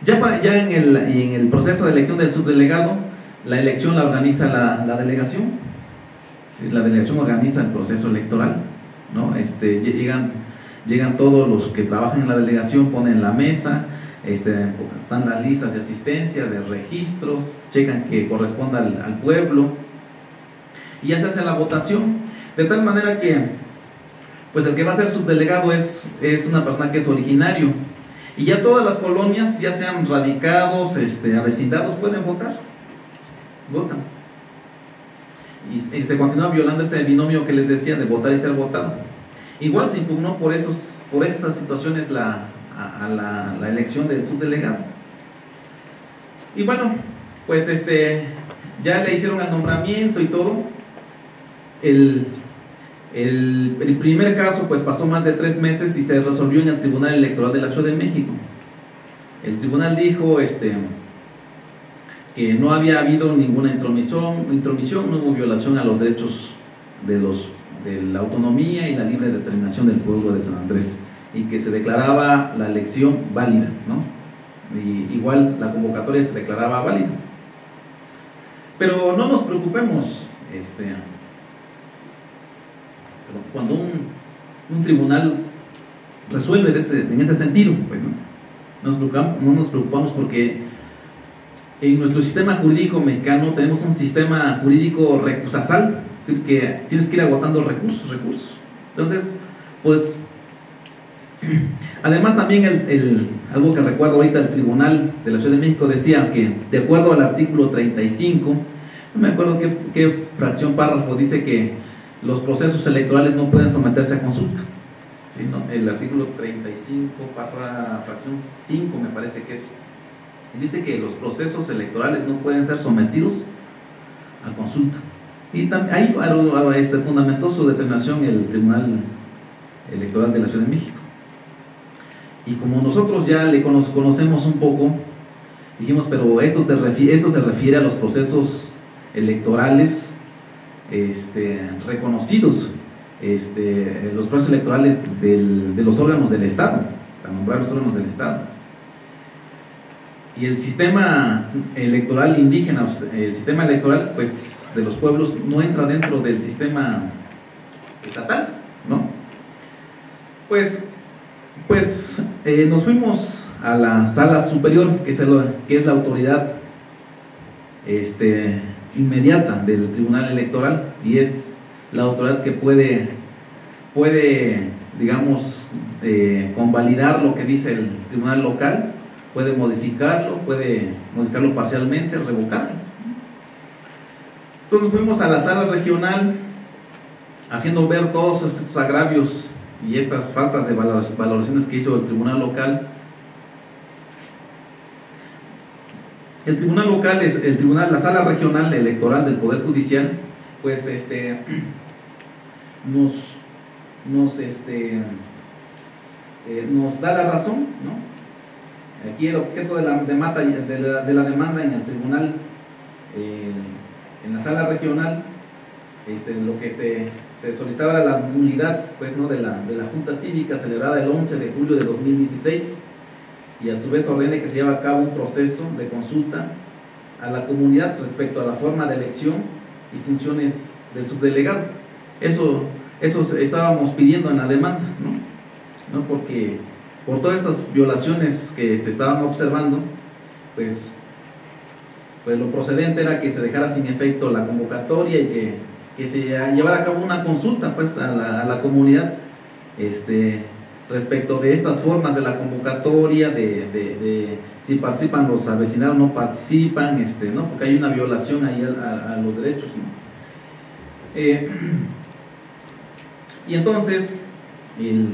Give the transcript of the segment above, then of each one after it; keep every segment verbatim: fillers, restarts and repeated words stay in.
Ya, para, ya en, el, en el proceso de elección del subdelegado, la elección la organiza la, la delegación. ¿Sí? La delegación organiza el proceso electoral, ¿no? Este, llegan, llegan todos los que trabajan en la delegación, ponen la mesa, este, dan las listas de asistencia, de registros, checan que corresponda al, al pueblo, y ya se hace la votación, de tal manera que pues el que va a ser subdelegado es, es una persona que es originario, y ya todas las colonias, ya sean radicados, este, avecindados, pueden votar, votan, y, y se continúa violando este binomio que les decía de votar y ser votado. Igual se impugnó por, estos, por estas situaciones la, a, a la, la elección del subdelegado, y bueno, pues este, ya le hicieron el nombramiento y todo. El, el, el primer caso pues pasó más de tres meses y se resolvió en el Tribunal Electoral de la Ciudad de México. El tribunal dijo este, que no había habido ninguna intromisión, intromisión, no hubo violación a los derechos de, los, de la autonomía y la libre determinación del pueblo de San Andrés, y que se declaraba la elección válida, ¿no? Y igual la convocatoria se declaraba válida. Pero no nos preocupemos, este, cuando un, un tribunal resuelve de ese, en ese sentido, pues, ¿no? Nos preocupamos, no nos preocupamos porque en nuestro sistema jurídico mexicano tenemos un sistema jurídico recursal, es decir, que tienes que ir agotando recursos, recursos. Entonces, pues, además también el, el, algo que recuerdo ahorita, el Tribunal de la Ciudad de México decía que de acuerdo al artículo treinta y cinco, no me acuerdo qué, qué fracción, párrafo, dice que los procesos electorales no pueden someterse a consulta, ¿sí? ¿No? El artículo treinta y cinco, barra, fracción cinco me parece que es, y dice que los procesos electorales no pueden ser sometidos a consulta, y también ahí este, fundamentó su determinación el Tribunal Electoral de la Ciudad de México. Y como nosotros ya le conocemos un poco, dijimos, pero esto, te refiere, esto se refiere a los procesos electorales Este, reconocidos, este, los procesos electorales del, de los órganos del Estado, para nombrar los órganos del Estado. Y el sistema electoral indígena, el sistema electoral pues de los pueblos, no entra dentro del sistema estatal, ¿no? Pues, pues eh, nos fuimos a la sala superior, que es, el, que es la autoridad este, inmediata del Tribunal Electoral, y es la autoridad que puede, puede digamos, eh, convalidar lo que dice el Tribunal Local, puede modificarlo, puede modificarlo parcialmente, revocarlo. Entonces fuimos a la sala regional, haciendo ver todos estos agravios y estas faltas de valoraciones que hizo el Tribunal Local. El Tribunal Local es el Tribunal, la Sala Regional Electoral del Poder Judicial, pues este nos, nos, este, eh, nos da la razón, ¿no? Aquí el objeto de la, demanda, de la, de la demanda en el tribunal, eh, en la Sala Regional, este, lo que se, se solicitaba era la nulidad, pues, ¿no? de, la, de la Junta Cívica celebrada el once de julio de dos mil dieciséis, y a su vez ordene que se lleve a cabo un proceso de consulta a la comunidad respecto a la forma de elección y funciones del subdelegado. Eso, eso estábamos pidiendo en la demanda, ¿no? ¿No? Porque por todas estas violaciones que se estaban observando, pues, pues lo procedente era que se dejara sin efecto la convocatoria y que, que se llevara a cabo una consulta, pues, a la, a la comunidad, este, respecto de estas formas de la convocatoria, de, de, de si participan los avecinados, no participan, este, ¿no? Porque hay una violación ahí a, a, a los derechos, ¿no? Eh, y entonces, el,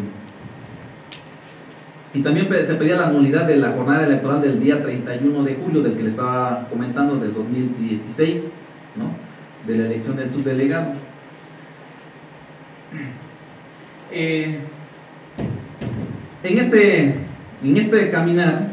y también se pedía la nulidad de la jornada electoral del día treinta y uno de julio, del que le estaba comentando, del dos mil dieciséis, ¿no? De la elección del subdelegado. Eh, En este, en este caminar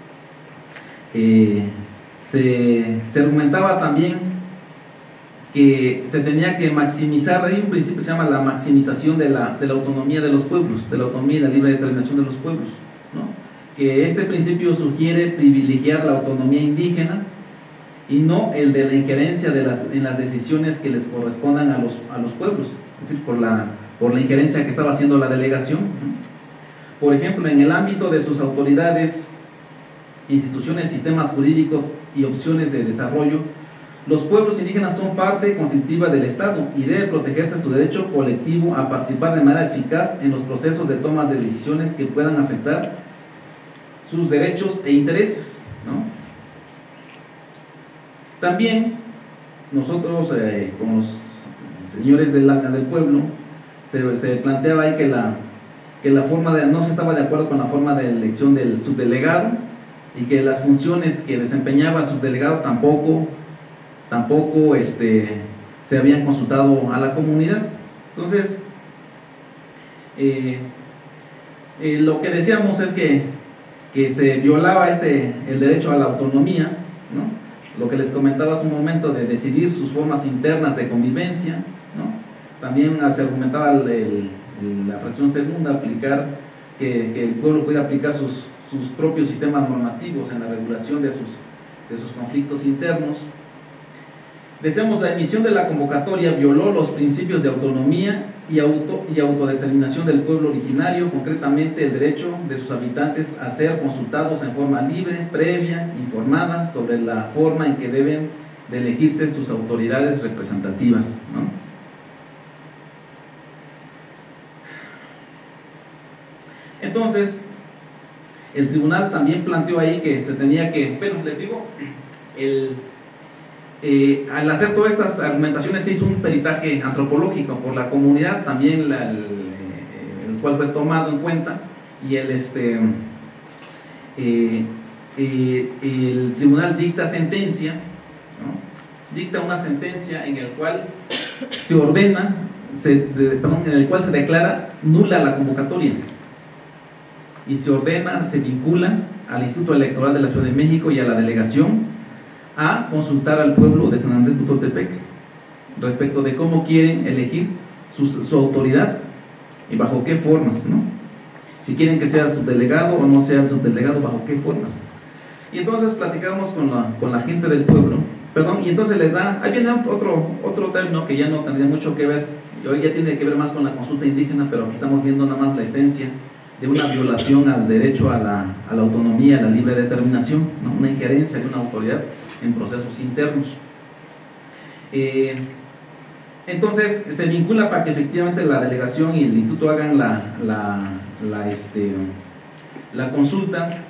eh, se, se argumentaba también que se tenía que maximizar, hay un principio que se llama la maximización de la, de la autonomía de los pueblos, de la autonomía y la libre determinación de los pueblos, ¿no? que este principio sugiere privilegiar la autonomía indígena y no el de la injerencia de las, en las decisiones que les correspondan a los, a los pueblos, es decir, por la, por la injerencia que estaba haciendo la delegación. Por ejemplo, en el ámbito de sus autoridades, instituciones, sistemas jurídicos y opciones de desarrollo, los pueblos indígenas son parte constitutiva del Estado y debe protegerse su derecho colectivo a participar de manera eficaz en los procesos de toma de decisiones que puedan afectar sus derechos e intereses, ¿no? También nosotros, eh, con los señores del, del pueblo, se, se planteaba ahí que la, que la forma de, no se estaba de acuerdo con la forma de elección del subdelegado y que las funciones que desempeñaba el subdelegado tampoco, tampoco este, se habían consultado a la comunidad. Entonces, eh, eh, lo que decíamos es que, que se violaba este, el derecho a la autonomía, ¿no? Lo que les comentaba hace un momento de decidir sus formas internas de convivencia, ¿no? También se argumentaba el, el, la fracción segunda, aplicar que, que el pueblo pueda aplicar sus, sus propios sistemas normativos en la regulación de sus, de sus conflictos internos. Decíamos, la emisión de la convocatoria violó los principios de autonomía y, auto, y autodeterminación del pueblo originario, concretamente el derecho de sus habitantes a ser consultados en forma libre, previa, informada sobre la forma en que deben de elegirse sus autoridades representativas, ¿no? Entonces, el tribunal también planteó ahí que se tenía que, bueno, les digo, el... Eh, al hacer todas estas argumentaciones se hizo un peritaje antropológico por la comunidad, también la, el, el cual fue tomado en cuenta, y el, este, eh, eh, el tribunal dicta sentencia, ¿no? Dicta una sentencia en el cual se ordena, se, de, perdón, en el cual se declara nula la convocatoria y se ordena, se vincula al Instituto Electoral de la Ciudad de México y a la delegación a consultar al pueblo de San Andrés Tutoltepec respecto de cómo quieren elegir su, su autoridad y bajo qué formas, ¿no? Si quieren que sea subdelegado o no sea el subdelegado, bajo qué formas. Y entonces platicamos con la, con la gente del pueblo, perdón, y entonces les da, ahí viene otro, otro término que ya no tendría mucho que ver, y hoy ya tiene que ver más con la consulta indígena, pero aquí estamos viendo nada más la esencia de una violación al derecho a la, a la autonomía, a la libre determinación, ¿no? Una injerencia de una autoridad en procesos internos. Eh, entonces se vincula para que efectivamente la delegación y el instituto hagan la, la, la, este, la consulta.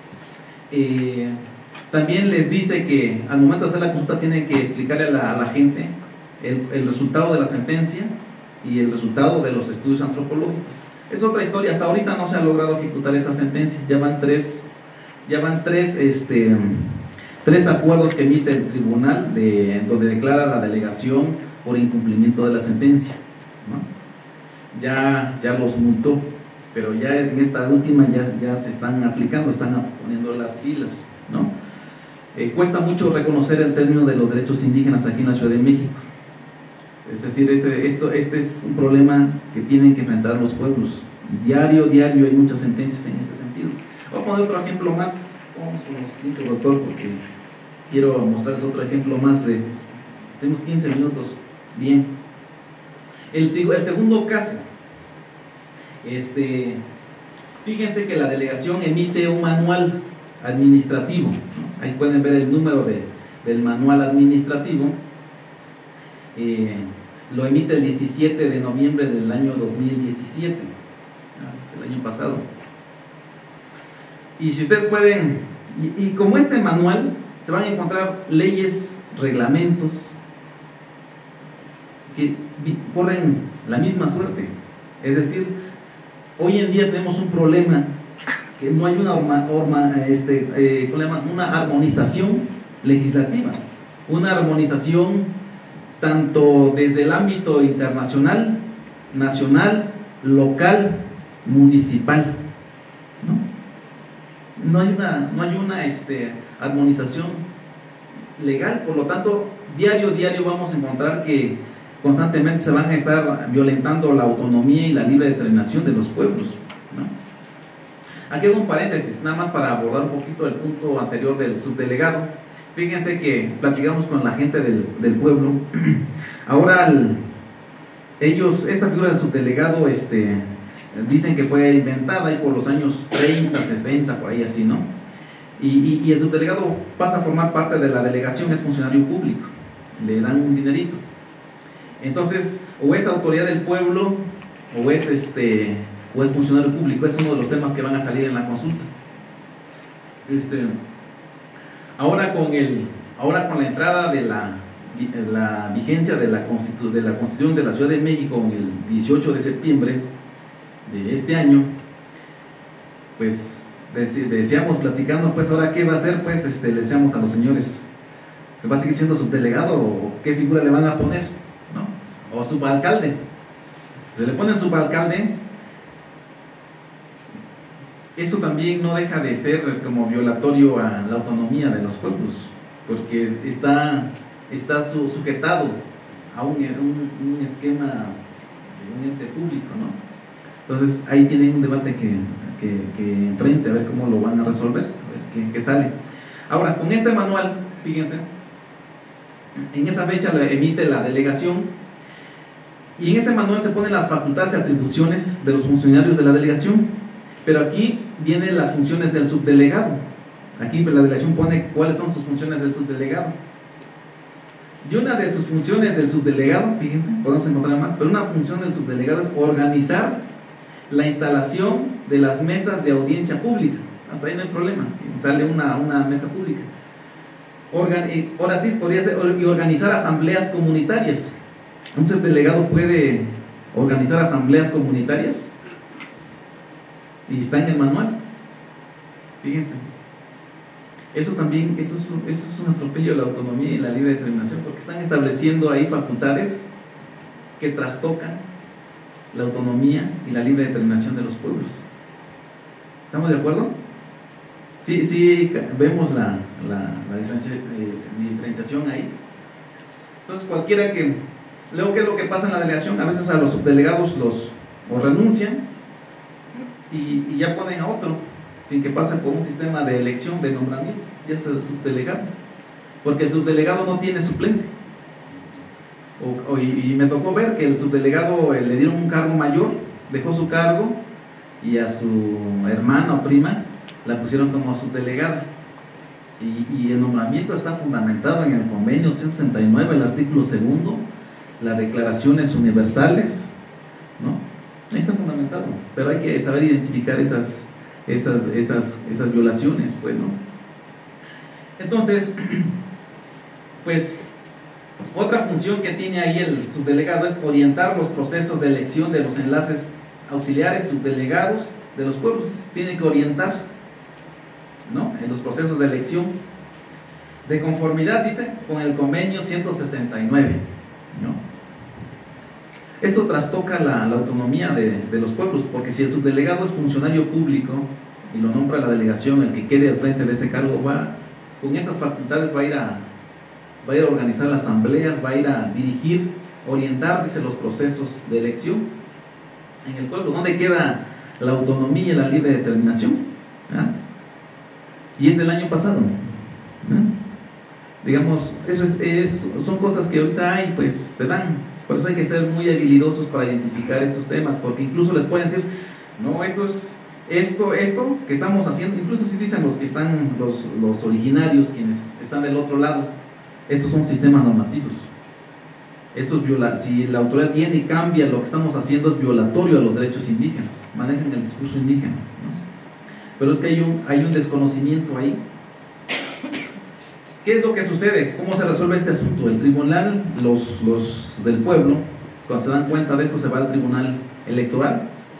Eh, también les dice que al momento de hacer la consulta tienen que explicarle a la, a la gente el, el resultado de la sentencia y el resultado de los estudios antropológicos. Es otra historia, hasta ahorita no se ha logrado ejecutar esa sentencia, ya van tres, ya van tres este, tres acuerdos que emite el tribunal de, donde declara la delegación por incumplimiento de la sentencia, ¿no? Ya, ya los multó, pero ya en esta última ya, ya se están aplicando, están poniendo las pilas, ¿no? Eh, cuesta mucho reconocer el término de los derechos indígenas aquí en la Ciudad de México. Es decir, ese, esto, este es un problema que tienen que enfrentar los pueblos. Diario, diario hay muchas sentencias en ese sentido. Voy a poner otro ejemplo más. Vamos con los quince, doctor, porque quiero mostrarles otro ejemplo más de... Tenemos quince minutos. Bien. El, el segundo caso. Este, fíjense que la delegación emite un manual administrativo, ¿no? Ahí pueden ver el número de, del manual administrativo. Eh, lo emite el diecisiete de noviembre del año dos mil diecisiete, es el año pasado. Y si ustedes pueden, y, y como este manual, se van a encontrar leyes, reglamentos que corren la misma suerte. Es decir, hoy en día tenemos un problema que no hay una, orma, orma, este, eh, problema, una armonización legislativa, una armonización tanto desde el ámbito internacional, nacional, local, municipal, ¿no? No hay una, no hay una este, armonización legal, por lo tanto, diario, diario vamos a encontrar que constantemente se van a estar violentando la autonomía y la libre determinación de los pueblos, ¿no? Aquí hago un paréntesis, nada más para abordar un poquito el punto anterior del subdelegado. Fíjense que platicamos con la gente del, del pueblo. Ahora el, ellos, esta figura del subdelegado, este, dicen que fue inventada ahí por los años treinta, sesenta, por ahí así, ¿no? Y, y, y el subdelegado pasa a formar parte de la delegación, es funcionario público, le dan un dinerito. Entonces, o es autoridad del pueblo, o es este, o es funcionario público. Es uno de los temas que van a salir en la consulta. Este, ahora con el, ahora con la entrada de la, la vigencia de la, Constitu, de la Constitución de la Ciudad de México en el dieciocho de septiembre de este año, pues decíamos platicando, pues ahora qué va a hacer, pues este, le decíamos a los señores, ¿que va a seguir siendo subdelegado o qué figura le van a poner? ¿No? O subalcalde. Se le pone subalcalde, eso también no deja de ser como violatorio a la autonomía de los pueblos, porque está, está su, sujetado a un, un, un esquema de un ente público, ¿no? Entonces ahí tienen un debate que, que, que enfrente, a ver cómo lo van a resolver, a ver qué, qué sale. Ahora, con este manual, fíjense, en esa fecha lo emite la delegación, y en este manual se ponen las facultades y atribuciones de los funcionarios de la delegación, pero aquí vienen las funciones del subdelegado. Aquí la delegación pone cuáles son sus funciones del subdelegado. Y una de sus funciones del subdelegado, fíjense, podemos encontrar más, pero una función del subdelegado es organizar la instalación de las mesas de audiencia pública. Hasta ahí no hay problema, instale una, una mesa pública. Organ, ahora sí, podría ser, y organizar asambleas comunitarias. ¿Un subdelegado puede organizar asambleas comunitarias? Y está en el manual. Fíjense. Eso también, eso es, un, eso es un atropello de la autonomía y la libre determinación, porque están estableciendo ahí facultades que trastocan la autonomía y la libre determinación de los pueblos. ¿Estamos de acuerdo? Sí, sí, vemos la, la, la diferencia, eh, diferenciación ahí. Entonces cualquiera que, luego qué es lo que pasa en la delegación, a veces a los subdelegados los o renuncian y, y ya ponen a otro, sin que pase por un sistema de elección, de nombramiento, ya es el subdelegado, porque el subdelegado no tiene suplente. O, o, y, y me tocó ver que el subdelegado eh, le dieron un cargo mayor, dejó su cargo y a su hermana o prima la pusieron como subdelegada, y, y el nombramiento está fundamentado en el convenio ciento sesenta y nueve, el artículo segundo, las declaraciones universales, ¿no? Ahí está fundamentado, pero hay que saber identificar esas, esas, esas, esas violaciones, pues, ¿no? Entonces, pues, otra función que tiene ahí el subdelegado es orientar los procesos de elección de los enlaces auxiliares, subdelegados de los pueblos. Tiene que orientar, ¿no?, en los procesos de elección de conformidad, dice, con el convenio ciento sesenta y nueve, ¿no? Esto trastoca la, la autonomía de, de los pueblos, porque si el subdelegado es funcionario público y lo nombra la delegación, el que quede al frente de ese cargo va, con estas facultades va a ir a, va a ir a organizar las asambleas, va a ir a dirigir, orientar, dice, los procesos de elección en el pueblo. ¿Dónde queda la autonomía y la libre determinación? ¿Ah? Y es del año pasado. ¿Ah? Digamos, eso es, es, son cosas que ahorita hay, pues se dan. Por eso hay que ser muy habilidosos para identificar estos temas, porque incluso les pueden decir, no, esto es, esto, esto que estamos haciendo, incluso si dicen los que están, los, los originarios, quienes están del otro lado, estos son sistemas normativos. Esto es viola, si la autoridad viene y cambia lo que estamos haciendo, es violatorio a los derechos indígenas, manejan el discurso indígena, ¿no? Pero es que hay un, hay un desconocimiento ahí. ¿Qué es lo que sucede? ¿Cómo se resuelve este asunto? El tribunal, los, los del pueblo, cuando se dan cuenta de esto, se va al tribunal electoral,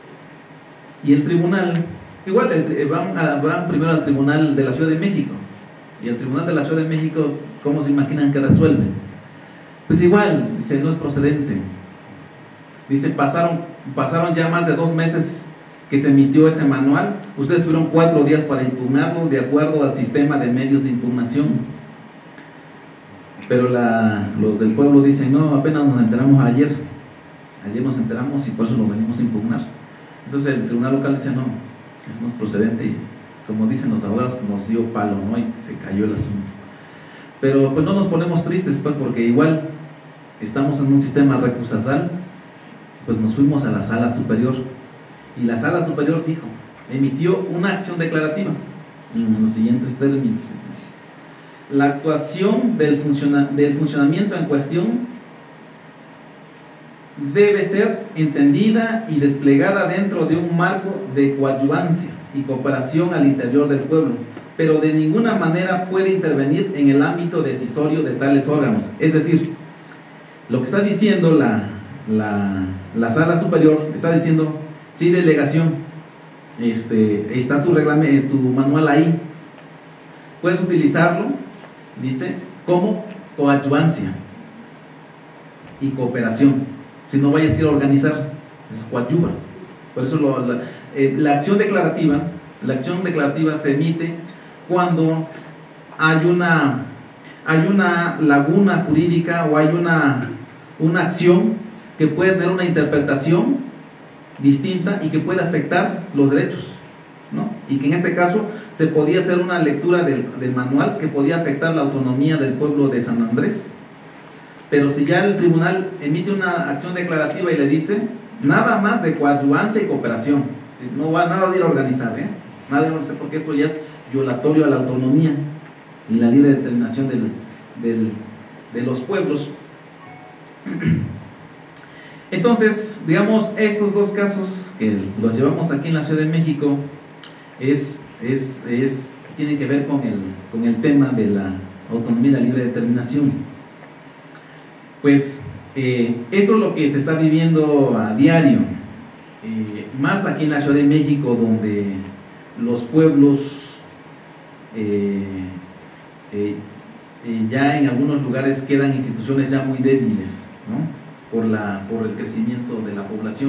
y el tribunal, igual el, van, a, van primero al tribunal de la Ciudad de México, y el tribunal de la Ciudad de México, ¿cómo se imaginan que resuelve? Pues igual, dice, no es procedente. Dice, pasaron, pasaron ya más de dos meses que se emitió ese manual, ustedes tuvieron cuatro días para impugnarlo de acuerdo al sistema de medios de impugnación. Pero la, los del pueblo dicen, no, apenas nos enteramos ayer, ayer nos enteramos y por eso lo venimos a impugnar. Entonces el tribunal local dice, no, eso no es procedente y, como dicen los abogados, nos dio palo, ¿no? Y se cayó el asunto. Pero pues no nos ponemos tristes, pues, porque igual estamos en un sistema recursal, pues nos fuimos a la sala superior y la sala superior dijo, emitió una acción declarativa en los siguientes términos: la actuación del, funciona, del funcionamiento en cuestión debe ser entendida y desplegada dentro de un marco de coadyuvancia y cooperación al interior del pueblo, pero de ninguna manera puede intervenir en el ámbito decisorio de tales órganos. Es decir, lo que está diciendo la, la, la sala superior, está diciendo, sí, delegación, este, está tu, reglamento, tu manual ahí, puedes utilizarlo, dice, como coadyuvancia y cooperación. Si no vayas a ir a organizar, es coadyuva. Por eso lo, la, eh, la acción declarativa, la acción declarativa se emite cuando hay una, hay una laguna jurídica o hay una, una acción que puede tener una interpretación distinta y que puede afectar los derechos, ¿no? Y que en este caso se podía hacer una lectura del, del manual que podía afectar la autonomía del pueblo de San Andrés. Pero si ya el tribunal emite una acción declarativa y le dice nada más de coadyuvancia y cooperación, ¿sí? No va nada de ir a organizar, ¿eh? Nada de ir a organizar, porque esto ya es violatorio a la autonomía y la libre determinación del, del, de los pueblos. Entonces, digamos, estos dos casos que los llevamos aquí en la Ciudad de México es, es, es, tienen que ver con el, con el tema de la autonomía y la libre determinación. Pues eh, esto es lo que se está viviendo a diario, eh, más aquí en la Ciudad de México, donde los pueblos eh, eh, eh, ya en algunos lugares quedan instituciones ya muy débiles, ¿no? por, la, por el crecimiento de la población.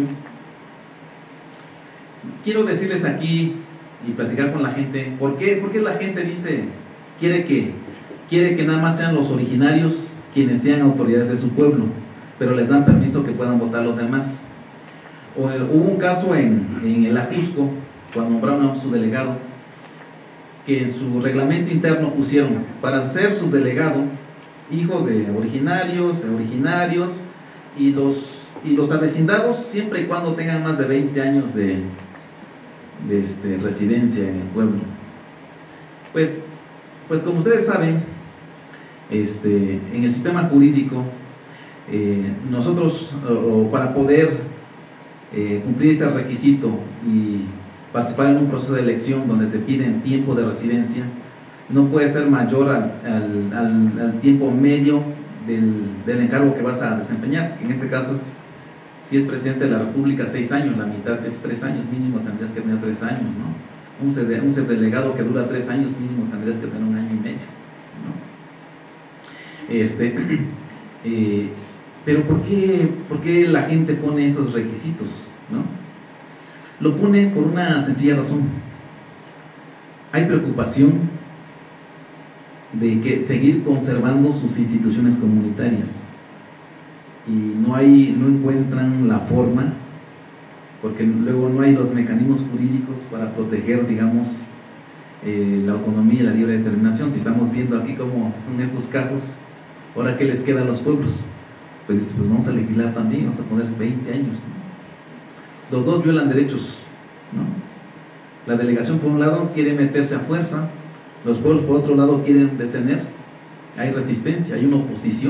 Quiero decirles aquí y platicar con la gente, ¿por qué, por qué la gente dice, quiere que, quiere que nada más sean los originarios quienes sean autoridades de su pueblo, pero les dan permiso que puedan votar los demás? O, eh, hubo un caso en, en el Ajusco, cuando nombraron a su delegado, que en su reglamento interno pusieron, para ser su delegado, hijos de originarios, originarios, y los, y los avecindados, siempre y cuando tengan más de veinte años de, de este, residencia en el pueblo. Pues, pues como ustedes saben, Este, en el sistema jurídico, eh, nosotros, o, o para poder eh, cumplir este requisito y participar en un proceso de elección donde te piden tiempo de residencia, no puede ser mayor al, al, al, al tiempo medio del, del encargo que vas a desempeñar. En este caso, es, si es presidente de la República, seis años, la mitad es tres años, mínimo tendrías que tener tres años, ¿no? Un, un subdelegado que dura tres años, mínimo tendrías que tener un año y medio, ¿no? Este, eh, pero ¿por qué, ¿por qué la gente pone esos requisitos, ¿no? Lo pone por una sencilla razón. Hay preocupación de que seguir conservando sus instituciones comunitarias y no hay, no encuentran la forma, porque luego no hay los mecanismos jurídicos para proteger, digamos, eh, la autonomía y la libre determinación. Si estamos viendo aquí cómo están estos casos, ahora ¿qué les queda a los pueblos? Pues, pues vamos a legislar también, vamos a poner veinte años, ¿no? Los dos violan derechos, ¿no? La delegación por un lado quiere meterse a fuerza, los pueblos por otro lado quieren detener, hay resistencia, hay una oposición.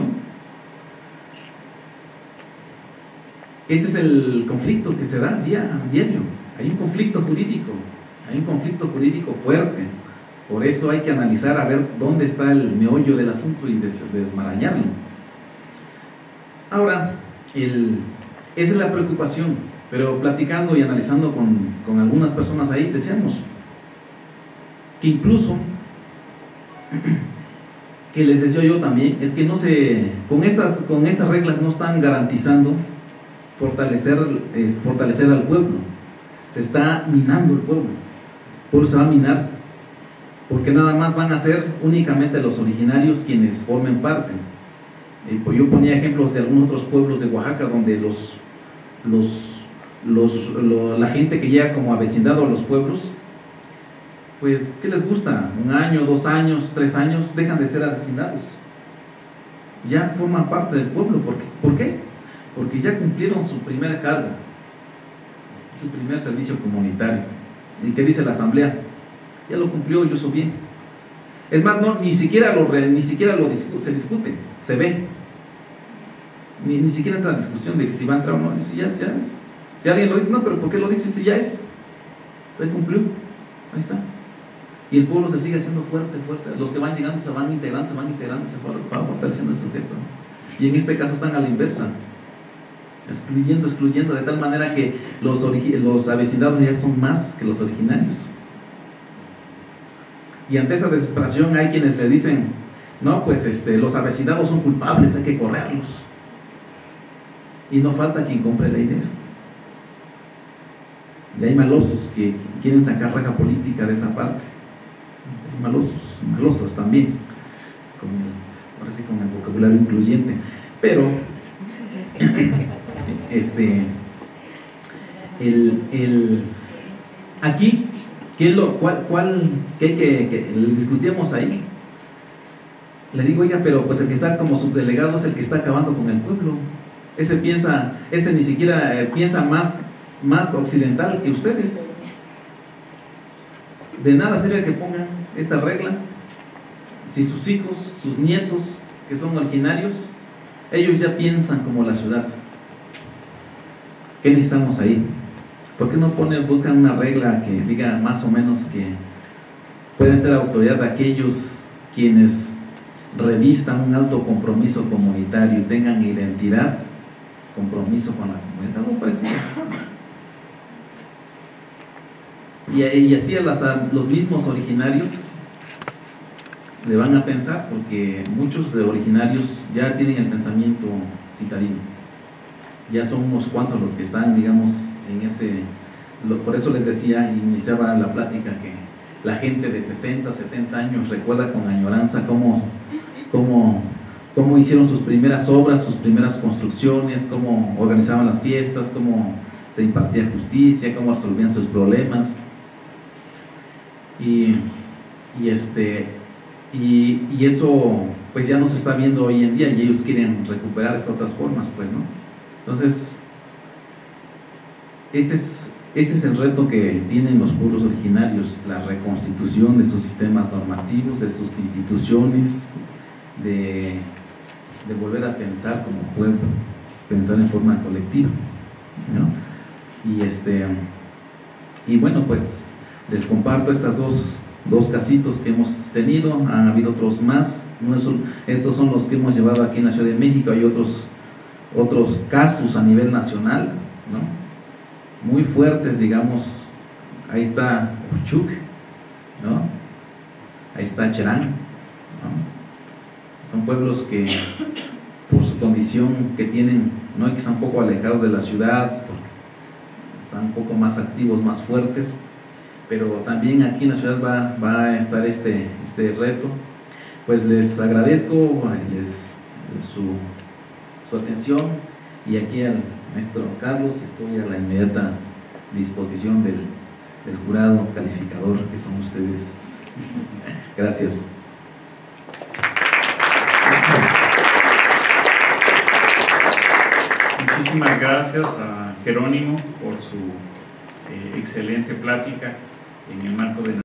Ese es el conflicto que se da día a diario, hay un conflicto jurídico, hay un conflicto jurídico fuerte. Por eso hay que analizar a ver dónde está el meollo del asunto y des, desmarañarlo. Ahora, el, esa es la preocupación, pero platicando y analizando con, con algunas personas ahí, decíamos que incluso, que les decía yo también, es que no se, con estas, con estas reglas no están garantizando fortalecer, es, fortalecer al pueblo, se está minando el pueblo, el pueblo se va a minar, porque nada más van a ser únicamente los originarios quienes formen parte. Eh, pues yo ponía ejemplos de algunos otros pueblos de Oaxaca donde los, los, los, lo, la gente que llega como avecindado a los pueblos pues, ¿qué les gusta? Un año, dos años, tres años, dejan de ser avecindados. Ya forman parte del pueblo. ¿Por qué? ¿Por qué? Porque ya cumplieron su primera carga, su primer servicio comunitario. ¿Y qué dice la asamblea? Ya lo cumplió y lo hizo bien. Es más, no, ni siquiera lo, ni siquiera lo discute, se discute, se ve. Ni, ni siquiera entra la discusión de que si va a entrar o no. Si, ya, ya es. Si alguien lo dice, no, pero ¿por qué lo dice si ya es? Ya cumplió, ahí está. Y el pueblo se sigue haciendo fuerte, fuerte. Los que van llegando se van integrando, se van integrando, se van fortaleciendo el sujeto. Y en este caso están a la inversa, excluyendo, excluyendo, de tal manera que los, los avecindados ya son más que los originarios. Y ante esa desesperación hay quienes le dicen, no, pues este, los avecindados son culpables, hay que correrlos. Y no falta quien compre la idea. Y hay malosos que quieren sacar raja política de esa parte. Hay malosos, malosas también, con el, ahora sí con el vocabulario incluyente. Pero, este, el, el, aquí, ¿qué es lo, cuál, cuál, qué, que, que discutíamos ahí? Le digo, oiga, pero pues el que está como subdelegado es el que está acabando con el pueblo. Ese piensa, ese ni siquiera eh, piensa más, más occidental que ustedes. De nada sirve que pongan esta regla si sus hijos, sus nietos, que son originarios, ellos ya piensan como la ciudad. ¿Qué necesitamos ahí? ¿Por qué no ponen, buscan una regla que diga más o menos que pueden ser autoridad de aquellos quienes revistan un alto compromiso comunitario y tengan identidad, compromiso con la comunidad, algo parecido? Y, y así hasta los mismos originarios le van a pensar, porque muchos de originarios ya tienen el pensamiento citadino, ya son unos cuantos los que están, digamos, en ese, lo, por eso les decía, iniciaba la plática, que la gente de sesenta, setenta años recuerda con añoranza cómo, cómo, cómo hicieron sus primeras obras, sus primeras construcciones, cómo organizaban las fiestas, cómo se impartía justicia, cómo resolvían sus problemas. Y, y este y, y eso pues ya no se está viendo hoy en día, y ellos quieren recuperar estas otras formas, pues, ¿no? Entonces ese es, ese es el reto que tienen los pueblos originarios, la reconstitución de sus sistemas normativos, de sus instituciones, de, de volver a pensar como pueblo, pensar en forma colectiva, ¿no? Y este y bueno, pues les comparto estas dos, dos casitos que hemos tenido. Han habido otros más, no son, estos son los que hemos llevado aquí en la Ciudad de México. Hay otros, otros casos a nivel nacional, ¿no? Muy fuertes, digamos. Ahí está Uchuc, ¿no? Ahí está Cherán, ¿no? Son pueblos que por su condición que tienen, ¿no? Y que están un poco alejados de la ciudad, porque están un poco más activos, más fuertes. Pero también aquí en la ciudad va, va a estar este, este reto. Pues les agradezco les, su, su atención, y aquí al maestro Carlos estoy a la inmediata disposición del, del jurado calificador que son ustedes. Gracias. Muchísimas gracias a Jerónimo por su eh, excelente plática en el marco de